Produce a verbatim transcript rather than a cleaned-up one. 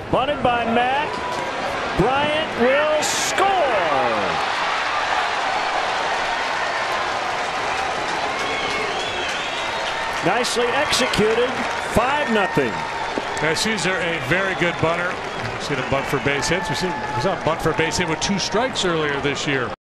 Bunted by Matt. Bryant will score. Nicely executed. five nothing. Caesar, a very good bunter. He's going to bunt for base hits. We saw him bunt for a base hit with two strikes earlier this year.